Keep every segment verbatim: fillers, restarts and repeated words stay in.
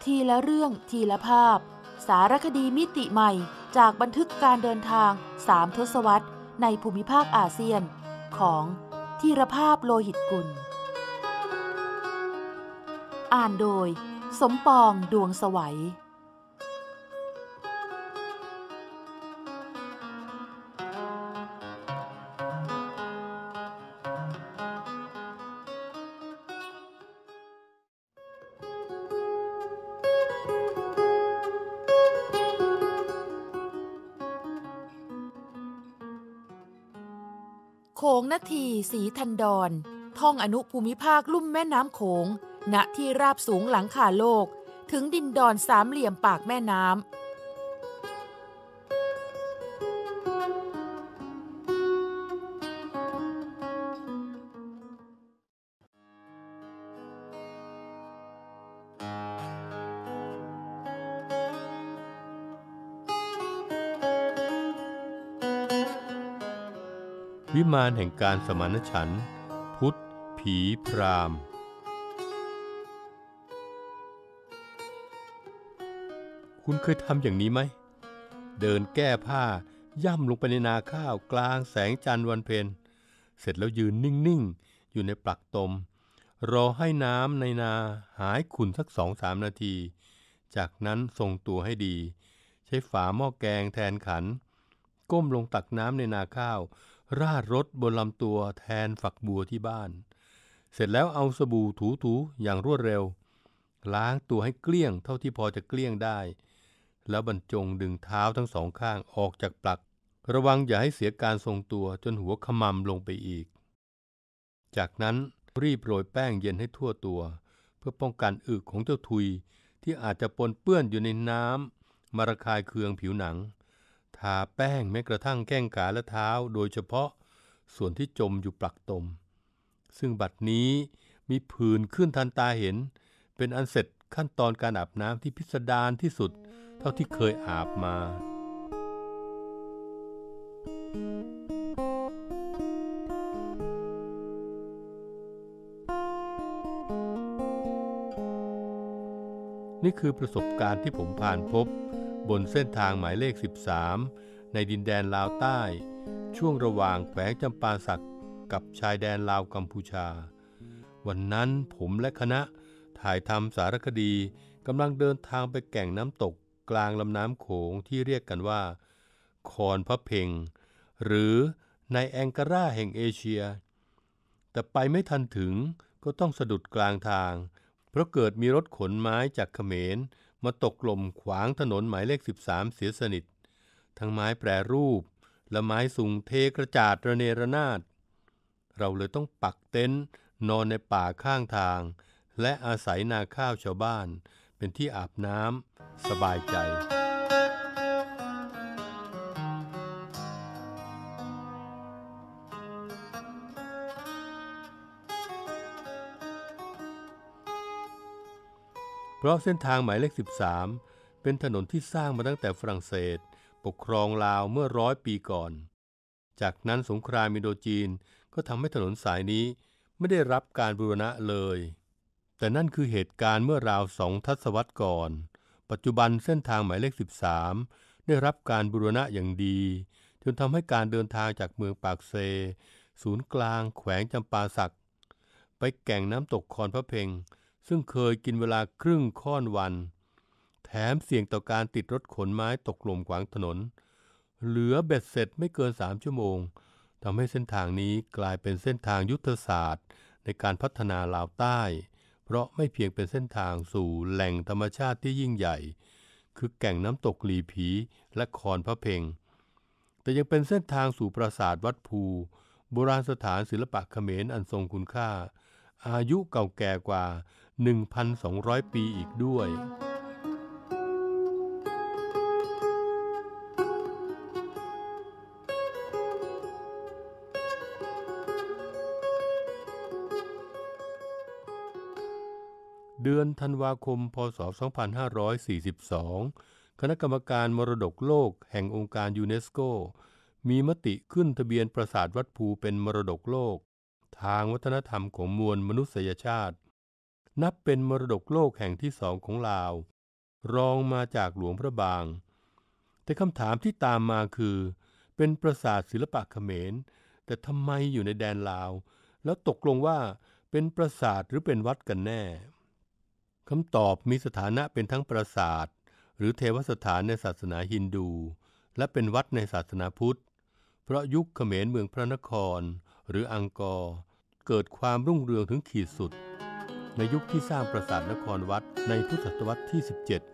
ทีละเรื่องทีละภาพสารคดีมิติใหม่จากบันทึกการเดินทางสามทศวรรษในภูมิภาคอาเซียนของธีรภาพโลหิตกุลอ่านโดยสมปองดวงไสวัยโขงนาทีศรีทันดรท่องอนุภูมิภาคลุ่มแม่น้ำโขงณที่ราบสูงหลังคาโลกถึงดินดอนสามเหลี่ยมปากแม่น้ำวิมานแห่งการสมานฉันท์พุทธผีพราหมณ์คุณเคยทำอย่างนี้ไหมเดินแก้ผ้าย่ำลงไปในนาข้าวกลางแสงจันทร์วันเพ็ญเสร็จแล้วยืนนิ่งๆอยู่ในปลักตมรอให้น้ำในนาหายขุ่นสักสองสามนาทีจากนั้นทรงตัวให้ดีใช้ฝาหม้อแกงแทนขันก้มลงตักน้ำในนาข้าวราดรถบนลำตัวแทนฝักบัวที่บ้านเสร็จแล้วเอาสบู่ถูๆอย่างรวดเร็วล้างตัวให้เกลี้ยงเท่าที่พอจะเกลี้ยงได้แล้วบรรจงดึงเท้าทั้งสองข้างออกจากปลักระวังอย่าให้เสียการทรงตัวจนหัวขมำลงไปอีกจากนั้นรีบโรยแป้งเย็นให้ทั่วตัวเพื่อป้องกันอึของเจ้าทุยที่อาจจะปนเปื้อนอยู่ในน้ำมาระคายเคืองผิวหนังทาแป้งแม้กระทั่งแข้งขาและเท้าโดยเฉพาะส่วนที่จมอยู่ปลักตมซึ่งบัดนี้มีผื่นขึ้นทันตาเห็นเป็นอันเสร็จขั้นตอนการอาบน้ำที่พิสดารที่สุดเท่าที่เคยอาบมานี่คือประสบการณ์ที่ผมผ่านพบบนเส้นทางหมายเลขสิบสามในดินแดนลาวใต้ช่วงระหว่างแขวงจำปาสักกับชายแดนลาวกัมพูชาวันนั้นผมและคณะถ่ายทำสารคดีกำลังเดินทางไปแก่งน้ำตกกลางลำน้ำโขงที่เรียกกันว่าคอนพระเพ็งหรือในแองการาแห่งเอเชียแต่ไปไม่ทันถึงก็ต้องสะดุดกลางทางเพราะเกิดมีรถขนไม้จากเขมรมาตกหล่มขวางถนนหมายเลขสิบสามเสียสนิททั้งไม้แปรรูปและไม้สุงเทกระจาดระเนระนาดเราเลยต้องปักเต็นท์นอนในป่าข้างทางและอาศัยนาข้าวชาวบ้านเป็นที่อาบน้ำสบายใจเพราะเส้นทางหมายเลขสิบสามเป็นถนนที่สร้างมาตั้งแต่ฝรั่งเศสปกครองลาวเมื่อร้อยปีก่อนจากนั้นสงครามอินโดจีนก็ทำให้ถนนสายนี้ไม่ได้รับการบูรณะเลยแต่นั่นคือเหตุการณ์เมื่อราวสองทศวรรษก่อนปัจจุบันเส้นทางหมายเลขสิบสามได้รับการบูรณะอย่างดีจนทำให้การเดินทางจากเมืองปากเซศูนย์กลางแขวงจำปาสักไปแก่งน้ำตกคอนพระเพ็งซึ่งเคยกินเวลาครึ่งค่อนวันแถมเสี่ยงต่อการติดรถขนไม้ตกหล่มขวางถนนเหลือเบ็ดเสร็จไม่เกินสามชั่วโมงทำให้เส้นทางนี้กลายเป็นเส้นทางยุทธศาสตร์ในการพัฒนาลาวใต้เพราะไม่เพียงเป็นเส้นทางสู่แหล่งธรรมชาติที่ยิ่งใหญ่คือแก่งน้ำตกหลีผีและคอนพระเพ็งแต่ยังเป็นเส้นทางสู่ปราสาทวัดภูโบราณสถานศิลปะเขมรอันทรงคุณค่าอายุเก่าแก่กว่า หนึ่งพันสองร้อย ปีอีกด้วยเดือนธันวาคมพ.ศ. สองพันห้าร้อยสี่สิบสองคณะกรรมการมรดกโลกแห่งองค์การยูเนสโกมีมติขึ้นทะเบียนปราสาทวัดภูเป็นมรดกโลกทางวัฒนธรรมของมวลมนุษยชาตินับเป็นมรดกโลกแห่งที่สองของลาวรองมาจากหลวงพระบางแต่คำถามที่ตามมาคือเป็นปราสาทศิลปะเขมรแต่ทำไมอยู่ในแดนลาวแล้วตกลงว่าเป็นปราสาทหรือเป็นวัดกันแน่คำตอบมีสถานะเป็นทั้งปราสาทหรือเทวสถานในศาสนาฮินดูและเป็นวัดในศาสนาพุทธเพราะยุคเขมรเมืองพระนครหรืออังกอร์เกิดความรุ่งเรืองถึงขีดสุดในยุคที่สร้างปราสาทนครวัดในพุทธศตวรรษที่สิบเจ็ด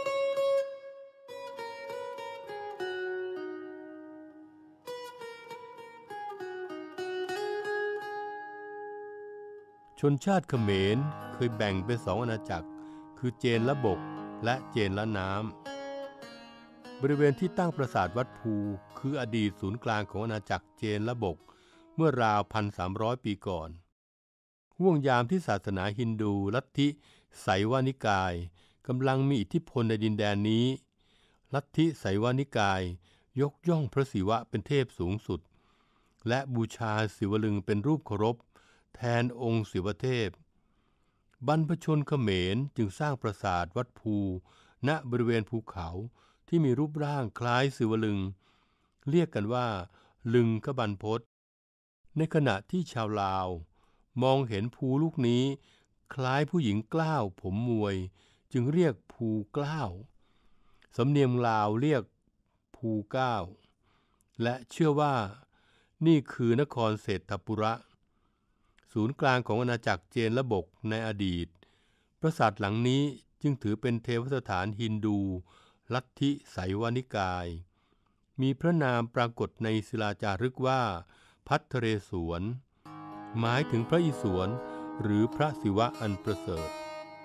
ชนชาติเขมรเคยแบ่งเป็นสองอาณาจักรคือเจนละบกและเจนละน้ำบริเวณที่ตั้งปราสาทวัดภูคืออดีตศูนย์กลางของอาณาจักรเจนละบกเมื่อราว หนึ่งพันสามร้อย ปีก่อนห่วงยามที่ศาสนาฮินดูลัทธิไสยวานิกายกำลังมีอิทธิพลในดินแดนนี้ลัทธิไสยวานิกายยกย่องพระศิวะเป็นเทพสูงสุดและบูชาศิวลึงเป็นรูปเคารพแทนองค์ศิวเทพบรรพชนเขมรจึงสร้างปราสาทวัดภูณบริเวณภูเขาที่มีรูปร่างคล้ายศิวลึงเรียกกันว่าลึงคบรรพตในขณะที่ชาวลาวมองเห็นภูลูกนี้คล้ายผู้หญิงกล้าวผมมวยจึงเรียกภูกล้าวสำเนียงลาวเรียกภูเก้าและเชื่อว่านี่คือนครเศรษฐปุระศูนย์กลางของอาณาจักรเจนละบกในอดีตปราสาทหลังนี้จึงถือเป็นเทวสถานฮินดูลัทธิไสยวานิกายมีพระนามปรากฏในศิลาจารึกว่าภัทเรศวรหมายถึงพระอิศวรหรือพระศิวะอันประเสริฐ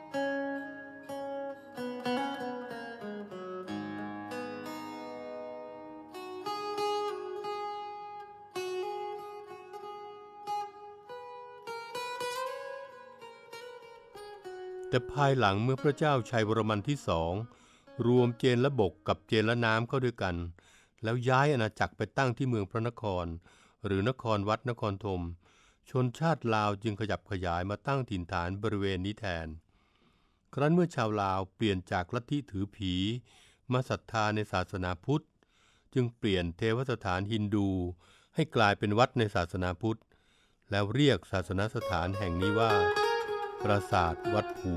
แต่ภายหลังเมื่อพระเจ้าชัยวรมันที่สองรวมเจนละบกกับเจนละน้ำเข้าด้วยกันแล้วย้ายอาณาจักรไปตั้งที่เมืองพระนครหรือนครวัดนครธมชนชาติลาวจึงขยับขยายมาตั้งถิ่นฐานบริเวณนี้แทนครั้นเมื่อชาวลาวเปลี่ยนจากลัทธิถือผีมาศรัทธาในศาสนาพุทธจึงเปลี่ยนเทวสถานฮินดูให้กลายเป็นวัดในศาสนาพุทธแล้วเรียกศาสนสถานแห่งนี้ว่าปราสาทวัดภู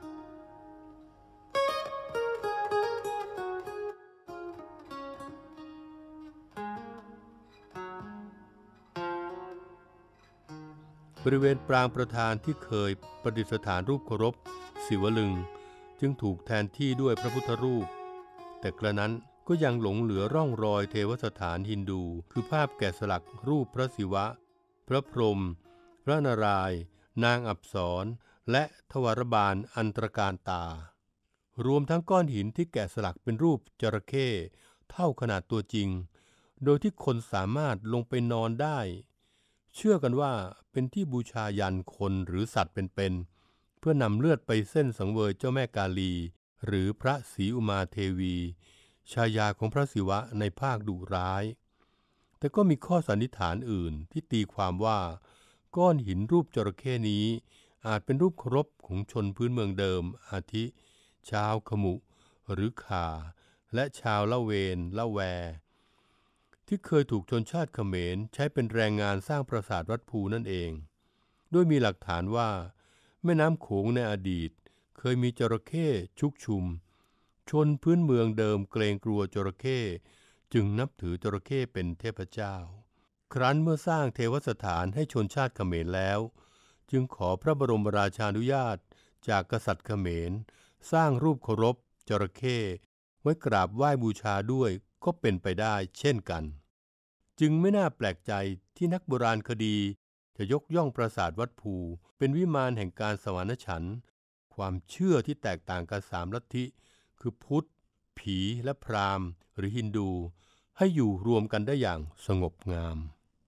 บริเวณปรางประธานที่เคยประดิษฐานรูปเคารพศิวลึงจึงถูกแทนที่ด้วยพระพุทธรูปแต่กระนั้นก็ยังหลงเหลือร่องรอยเทวสถานฮินดูคือภาพแกะสลักรูปพระศิวะพระพรหมพระนารายณ์นางอัปสรและทวารบาลอันตรการตารวมทั้งก้อนหินที่แกะสลักเป็นรูปจระเข้เท่าขนาดตัวจริงโดยที่คนสามารถลงไปนอนได้เชื่อกันว่าเป็นที่บูชายันคนหรือสัตว์เป็นๆเพื่อนำเลือดไปเส้นสังเวยเจ้าแม่กาลีหรือพระศรีอุมาเทวีชายาของพระศิวะในภาคดุร้ายแต่ก็มีข้อสันนิษฐานอื่นที่ตีความว่าก้อนหินรูปจระเข้นี้อาจเป็นรูปเคารพของชนพื้นเมืองเดิมอาทิชาวขมุหรือข่าและชาวละเวนละแวที่เคยถูกชนชาติเขมรใช้เป็นแรงงานสร้างปราสาทวัดภูนั่นเองโดยมีหลักฐานว่าแม่น้ำโขงในอดีตเคยมีจระเข้ชุกชุมชนพื้นเมืองเดิมเกรงกลัวจระเข้จึงนับถือจระเข้เป็นเทพเจ้าครั้นเมื่อสร้างเทวสถานให้ชนชาติเขมรแล้วจึงขอพระบรมราชานุญาตจากกษัตริย์เขมรสร้างรูปเคารพจระเข้ไว้กราบไหว้บูชาด้วยก็เป็นไปได้เช่นกันจึงไม่น่าแปลกใจที่นักโบราณคดีจะยกย่องปราสาทวัดภูเป็นวิมานแห่งการสวรรค์ฉันท์ความเชื่อที่แตกต่างกันสามลัทธิคือพุทธผีและพราหมณ์หรือฮินดูให้อยู่รวมกันได้อย่างสงบงาม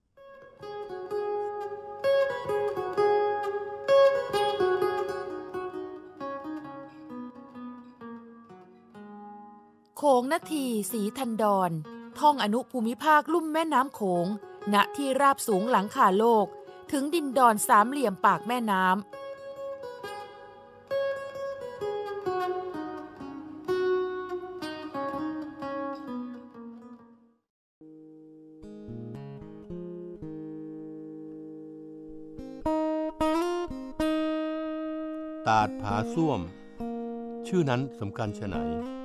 โขงนาทีศรีทันดรท่องอนุภูมิภาคลุ่มแม่น้ำโขงณที่ราบสูงหลังคาโลกถึงดินดอนสามเหลี่ยมปากแม่น้ำตาดผาส้วมชื่อนั้นสำคัญไฉน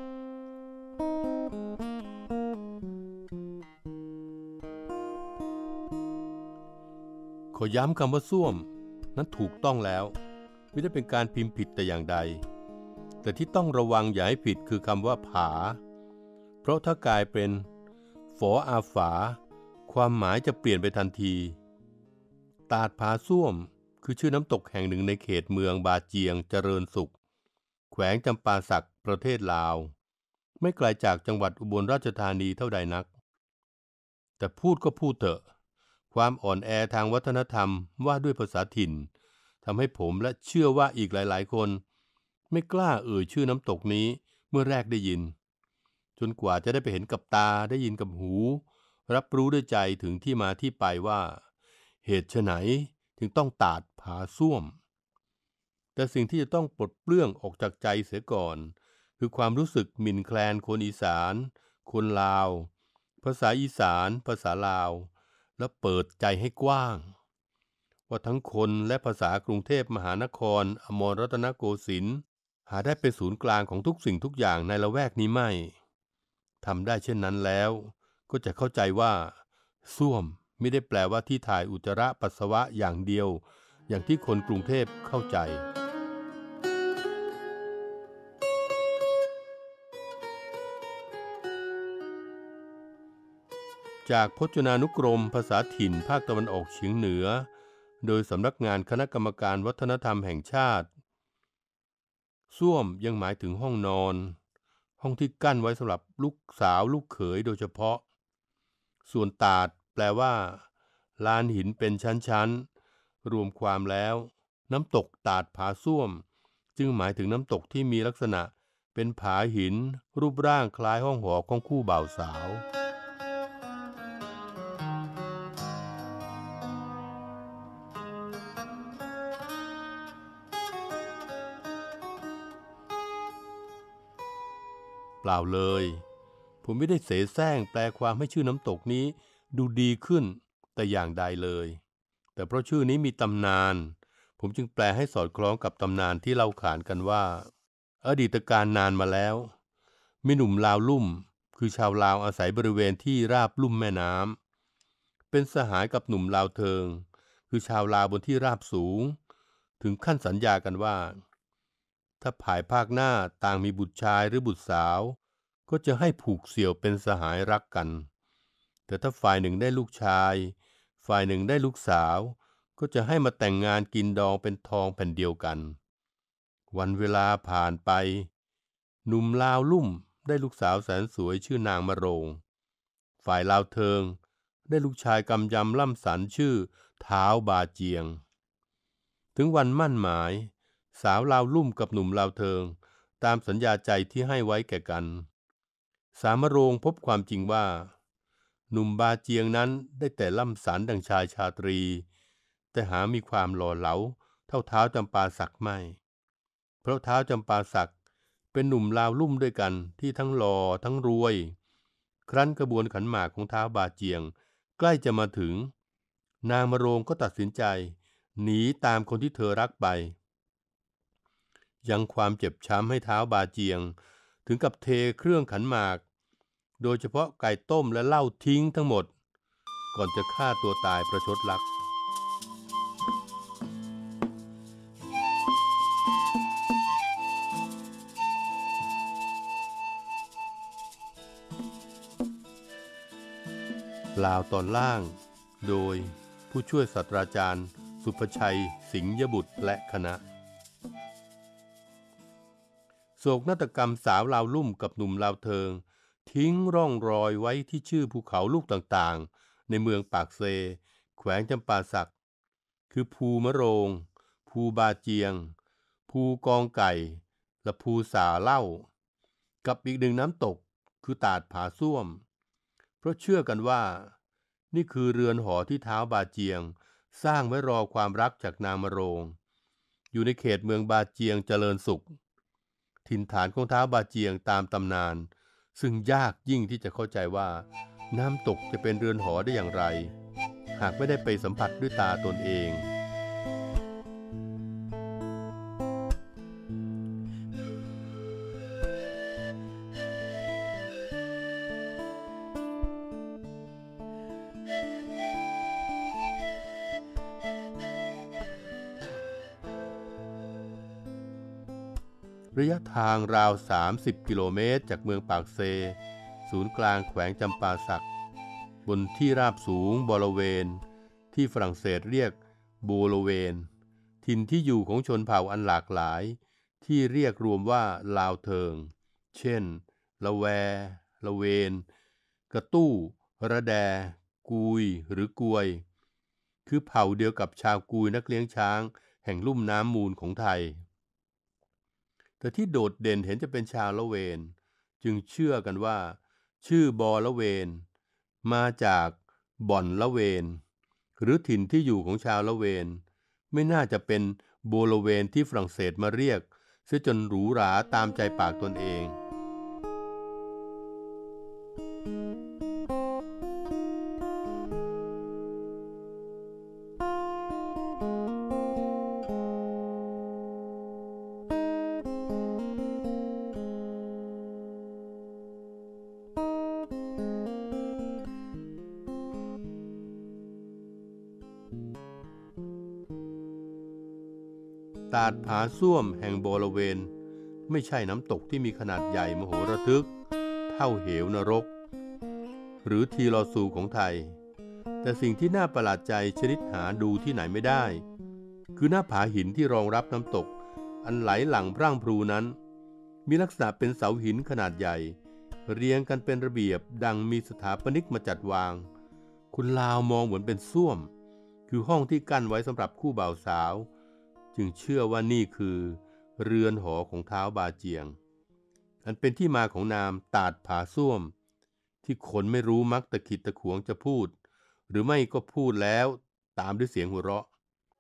ขอย้ำคำว่าส้วมนั้นถูกต้องแล้วไม่ได้เป็นการพิมพ์ผิดแต่อย่างใดแต่ที่ต้องระวังอย่าให้ผิดคือคำว่าผาเพราะถ้ากลายเป็นฝออาฝาความหมายจะเปลี่ยนไปทันทีตาดผาส้วมคือชื่อน้ำตกแห่งหนึ่งในเขตเมืองบาเจียงเจริญสุขแขวงจำปาสักประเทศลาวไม่ไกลจากจังหวัดอุบลราชธานีเท่าใดนักแต่พูดก็พูดเถอะความอ่อนแอทางวัฒนธรรมว่าด้วยภาษาถิ่นทำให้ผมและเชื่อว่าอีกหลายๆคนไม่กล้าเอ่ยชื่อน้ำตกนี้เมื่อแรกได้ยินจนกว่าจะได้ไปเห็นกับตาได้ยินกับหูรับรู้ด้วยใจถึงที่มาที่ไปว่าเหตุไฉนถึงต้องตาดผาส้วมแต่สิ่งที่จะต้องปลดเปลื้องออกจากใจเสียก่อนคือความรู้สึกหมิ่นแคลนคนอีสานคนลาวภาษาอีสานภาษาลาวและเปิดใจให้กว้างว่าทั้งคนและภาษากรุงเทพมหานครอมรรัตนโกสินทร์หาได้เป็นศูนย์กลางของทุกสิ่งทุกอย่างในละแวกนี้ไม่ทำได้เช่นนั้นแล้วก็จะเข้าใจว่าส้วมไม่ได้แปลว่าที่ถ่ายอุจจาระปัสสาวะอย่างเดียวอย่างที่คนกรุงเทพเข้าใจจากพจนานุกรมภาษาถิ่นภาคตะวันออกเฉียงเหนือโดยสำนักงานคณะกรรมการวัฒนธรรมแห่งชาติส้วมยังหมายถึงห้องนอนห้องที่กั้นไว้สำหรับลูกสาวลูกเขยโดยเฉพาะส่วนตาดแปลว่าลานหินเป็นชั้นๆรวมความแล้วน้ำตกตาดผาส้วมจึงหมายถึงน้ำตกที่มีลักษณะเป็นผาหินรูปร่างคล้ายห้องหอของคู่บ่าวสาวเปล่าเลยผมไม่ได้เสแสร้งแปลความให้ชื่อน้ำตกนี้ดูดีขึ้นแต่อย่างใดเลยแต่เพราะชื่อนี้มีตำนานผมจึงแปลให้สอดคล้องกับตำนานที่เล่าขานกันว่าอดีตการนานมาแล้วมีหนุ่มลาวลุ่มคือชาวลาวอาศัยบริเวณที่ราบลุ่มแม่น้ำเป็นสหายกับหนุ่มลาวเทิงคือชาวลาวบนที่ราบสูงถึงขั้นสัญญากันว่าถ้าภายภาคหน้าต่างมีบุตรชายหรือบุตรสาวก็จะให้ผูกเสี่ยวเป็นสหายรักกันแต่ถ้าฝ่ายหนึ่งได้ลูกชายฝ่ายหนึ่งได้ลูกสาวก็จะให้มาแต่งงานกินดองเป็นทองแผ่นเดียวกันวันเวลาผ่านไปหนุ่มลาวลุ่มได้ลูกสาวแสนสวยชื่อนางมะโรงฝ่ายลาวเทิงได้ลูกชายกำยำล่ำสันชื่อท้าวบาเจียงถึงวันมั่นหมายสาวลาวลุ่มกับหนุ่มลาวเทิงตามสัญญาใจที่ให้ไว้แก่กันสามะโรงพบความจริงว่าหนุ่มบาเจียงนั้นได้แต่ล่ำสันดังชายชาตรีแต่หามีความหล่อเหลาเท่าเท้าจำปาสักไม่เพราะเท้าจำปาสักเป็นหนุ่มลาวลุ่มด้วยกันที่ทั้งหล่อทั้งรวยครั้นกระบวนขันหมากของท้าวบาเจียงใกล้จะมาถึงนางมะโรงก็ตัดสินใจหนีตามคนที่เธอรักไปยังความเจ็บช้ำให้ท้าวบาเจียงถึงกับเทเครื่องขันหมากโดยเฉพาะไก่ต้มและเหล้าทิ้งทั้งหมดก่อนจะฆ่าตัวตายประชดรักลาวตอนล่างโดยผู้ช่วยศาสตราจารย์สุภชัยสิงห์ยบุตรและคณะโศกนาฏกรรมสาวลาวลุ่มกับหนุ่มลาวเทิงทิ้งร่องรอยไว้ที่ชื่อภูเขาลูกต่างๆในเมืองปากเซแขวงจำปาสักคือภูมะโรงภูบาเจียงภูกองไก่และภูสาเล่ากับอีกหนึ่งน้ำตกคือตาดผาส้วมเพราะเชื่อกันว่านี่คือเรือนหอที่ท้าวบาเจียงสร้างไว้รอความรักจากนางมะโรงอยู่ในเขตเมืองบาเจียงเจริญสุขถิ่นฐานของท้าวบาเจียงตามตำนานซึ่งยากยิ่งที่จะเข้าใจว่าน้ำตกจะเป็นเรือนหอได้อย่างไรหากไม่ได้ไปสัมผัสด้วยตาตนเองระยะทางราวสามสิบกิโลเมตรจากเมืองปากเซศูนย์กลางแขวงจำปาสักบนที่ราบสูงบอลเวนที่ฝรั่งเศสเรียกโบโลเวนถิ่นที่อยู่ของชนเผ่าอันหลากหลายที่เรียกรวมว่าลาวเทิงเช่นละแวละเวนกระตู้ระแดกุยหรือกวยคือเผ่าเดียวกับชาวกุยนักเลี้ยงช้างแห่งลุ่มน้ำมูลของไทยแต่ที่โดดเด่นเห็นจะเป็นชาวละเวนจึงเชื่อกันว่าชื่อบอละเวนมาจากบ่อนละเวนหรือถิ่นที่อยู่ของชาวละเวนไม่น่าจะเป็นโบโลเวนที่ฝรั่งเศสมาเรียกเสียจนหรูหราตามใจปากตนเองตาดผาส้วมแห่งโบลเวนไม่ใช่น้ำตกที่มีขนาดใหญ่มโหระทึกเท่าเหวนรกหรือทีลอซูของไทยแต่สิ่งที่น่าประหลาดใจชนิดหาดูที่ไหนไม่ได้คือหน้าผาหินที่รองรับน้ำตกอันไหลหลั่งพรั่งพรูนั้นมีลักษณะเป็นเสาหินขนาดใหญ่เรียงกันเป็นระเบียบดังมีสถาปนิกมาจัดวางคุณลาวมองเหมือนเป็นส้วมคือห้องที่กั้นไว้สำหรับคู่บ่าวสาวจึงเชื่อว่านี่คือเรือนหอของท้าวบาเจียงอันเป็นที่มาของนามตาดผาส้วมที่คนไม่รู้มักตะขิดตะขวงจะพูดหรือไม่ก็พูดแล้วตามด้วยเสียงหัวเราะ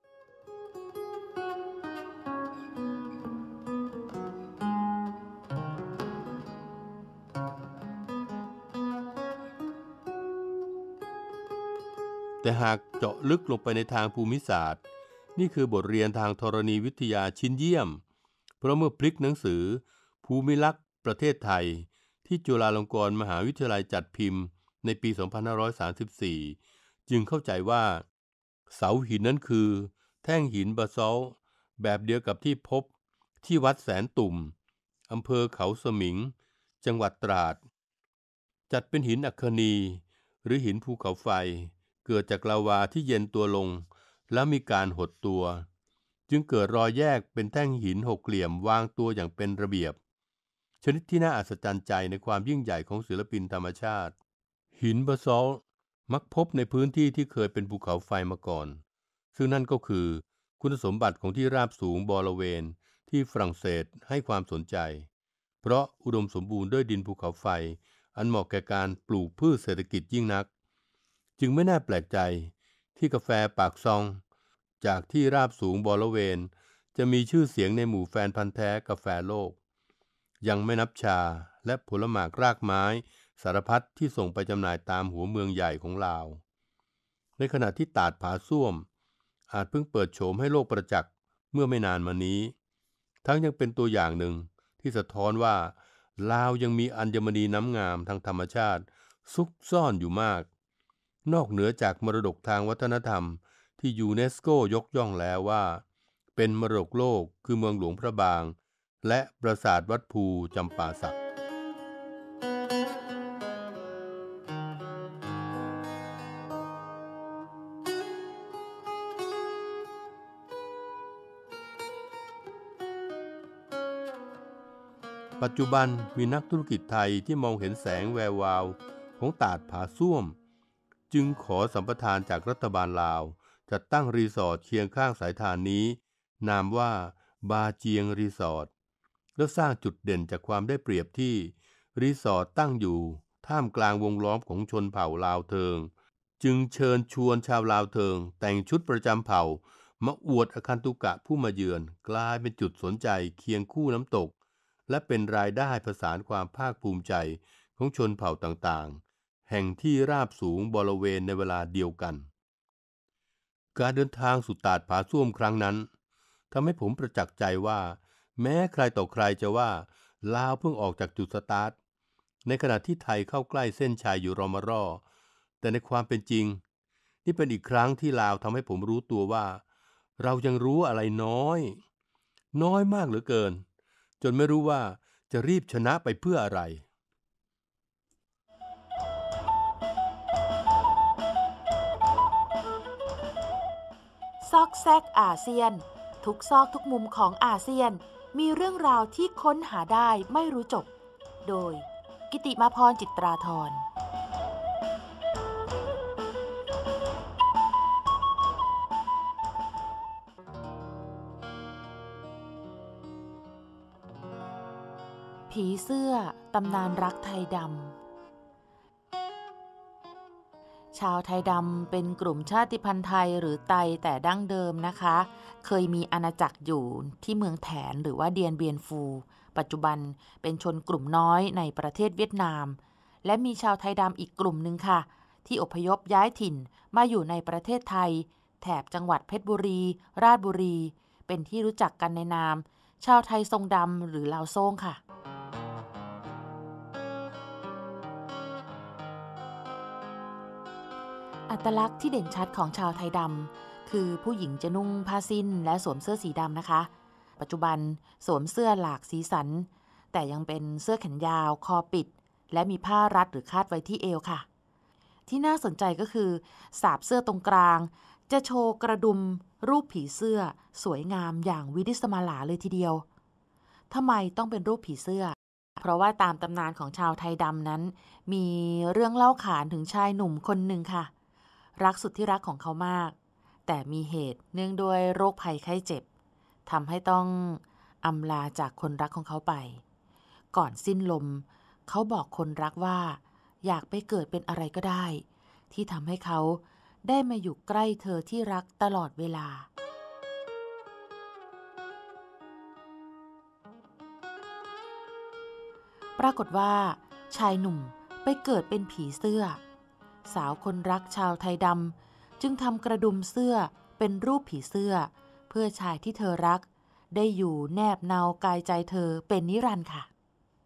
แต่หากเจาะลึกลงไปในทางภูมิศาสตร์นี่คือบทเรียนทางธรณีวิทยาชิ้นเยี่ยมเพราะเมื่อพลิกหนังสือภูมิลักษณ์ประเทศไทยที่จุฬาลงกรณ์มหาวิทยาลัยจัดพิมพ์ในปี สองพันห้าร้อยสามสิบสี่ จึงเข้าใจว่าเสาหินนั้นคือแท่งหินบาซอลต์แบบเดียวกับที่พบที่วัดแสนตุ่มอำเภอเขาสมิงจังหวัดตราดจัดเป็นหินอัคคนีหรือหินภูเขาไฟเกิดจากลาวาที่เย็นตัวลงแล้วมีการหดตัวจึงเกิดรอยแยกเป็นแท่งหินหกเหลี่ยมวางตัวอย่างเป็นระเบียบชนิดที่น่าอัศจรรย์ใจในความยิ่งใหญ่ของศิลปินธรรมชาติหินบาซอลต์มักพบในพื้นที่ที่เคยเป็นภูเขาไฟมาก่อนซึ่งนั่นก็คือคุณสมบัติของที่ราบสูงบริเวณที่ฝรั่งเศสให้ความสนใจเพราะอุดมสมบูรณ์ด้วยดินภูเขาไฟอันเหมาะแก่การปลูกพืชเศรษฐกิจยิ่งนักจึงไม่น่าแปลกใจที่กาแฟปากซองจากที่ราบสูงบริเวณจะมีชื่อเสียงในหมู่แฟนพันธุ์แท้กาแฟโลกยังไม่นับชาและผลหมากรากไม้สารพัดที่ส่งไปจำหน่ายตามหัวเมืองใหญ่ของลาวในขณะที่ตาดผาส้วมอาจเพิ่งเปิดโฉมให้โลกประจักษ์เมื่อไม่นานมานี้ทั้งยังเป็นตัวอย่างหนึ่งที่สะท้อนว่าลาวยังมีอัญมณีน้ำงามทางธรรมชาติซุกซ่อนอยู่มากนอกเหนือจากมรดกทางวัฒนธรรมที่ยูเนสโกยกย่องแล้วว่าเป็นมรดกโลกคือเมืองหลวงพระบางและปราสาทวัดภูจำปาสักปัจจุบันมีนักธุรกิจไทยที่มองเห็นแสงแวววาวของตาดผาส้วมจึงขอสัมปทานจากรัฐบาลลาวจัดตั้งรีสอร์ทเคียงข้างสายทานนี้นามว่าบาเจียงรีสอร์ทและสร้างจุดเด่นจากความได้เปรียบที่รีสอร์ทตั้งอยู่ท่ามกลางวงล้อมของชนเผ่าลาวเทิงจึงเชิญชวนชาวลาวเทิงแต่งชุดประจำเผ่ามาอวดอคันตุกะผู้มาเยือนกลายเป็นจุดสนใจเคียงคู่น้ำตกและเป็นรายได้ผสานความภาคภูมิใจของชนเผ่าต่างๆแห่งที่ราบสูงบริเวณในเวลาเดียวกันการเดินทางสู่ตาดผาส้วมครั้งนั้นทำให้ผมประจักษ์ใจว่าแม้ใครต่อใครจะว่าลาวเพิ่งออกจากจุดสตาร์ทในขณะที่ไทยเข้าใกล้เส้นชัยอยู่รอมารอแต่ในความเป็นจริงนี่เป็นอีกครั้งที่ลาวทำให้ผมรู้ตัวว่าเรายังรู้อะไรน้อยน้อยมากเหลือเกินจนไม่รู้ว่าจะรีบชนะไปเพื่ออะไรซอกแซกอาเซียนทุกซอกทุกมุมของอาเซียนมีเรื่องราวที่ค้นหาได้ไม่รู้จบโดยกิติมาพรจิตราธรผีเสื้อตำนานรักไทยดำชาวไทยดำเป็นกลุ่มชาติพันธุ์ไทยหรือไตแต่ดั้งเดิมนะคะเคยมีอาณาจักรอยู่ที่เมืองแถนหรือว่าเดียนเบียนฟูปัจจุบันเป็นชนกลุ่มน้อยในประเทศเวียดนามและมีชาวไทยดำอีกกลุ่มหนึ่งค่ะที่อพยพย้ายถิ่นมาอยู่ในประเทศไทยแถบจังหวัดเพชรบุรีราชบุรีเป็นที่รู้จักกันในนามชาวไทยทรงดำหรือลาวโซ่งค่ะอัตลักษณ์ที่เด่นชัดของชาวไทยดำคือผู้หญิงจะนุ่งผ้าสิ้นและสวมเสื้อสีดำนะคะปัจจุบันสวมเสื้อหลากสีสันแต่ยังเป็นเสื้อแขนยาวคอปิดและมีผ้ารัดหรือคาดไว้ที่เอวค่ะที่น่าสนใจก็คือสาบเสื้อตรงกลางจะโชว์กระดุมรูปผีเสื้อสวยงามอย่างวิดิสมาลาเลยทีเดียวทำไมต้องเป็นรูปผีเสื้อเพราะว่าตามตำนานของชาวไทยดำนั้นมีเรื่องเล่าขานถึงชายหนุ่มคนหนึ่งค่ะรักสุดที่รักของเขามากแต่มีเหตุเนื่องด้วยโรคภัยไข้เจ็บทำให้ต้องอำลาจากคนรักของเขาไปก่อนสิ้นลมเขาบอกคนรักว่าอยากไปเกิดเป็นอะไรก็ได้ที่ทำให้เขาได้มาอยู่ใกล้เธอที่รักตลอดเวลาปรากฏว่าชายหนุ่มไปเกิดเป็นผีเสื้อสาวคนรักชาวไทยดำจึงทำกระดุมเสื้อเป็นรูปผีเสื้อเพื่อชายที่เธอรักได้อยู่แนบเนากายใจเธอเป็นนิรันดร์ค่ะ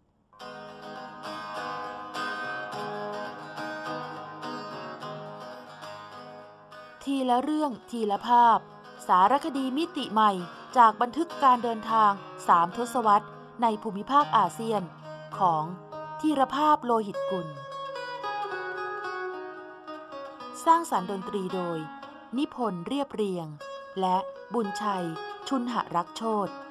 ทีละเรื่องทีละภาพสารคดีมิติใหม่จากบันทึกการเดินทางสามทศวรรษในภูมิภาคอาเซียนของธีรภาพโลหิตกุลสร้างสรรค์ดนตรีโดยนิพนธ์เรียบเรียงและบุญชัยชุนหรักโชติ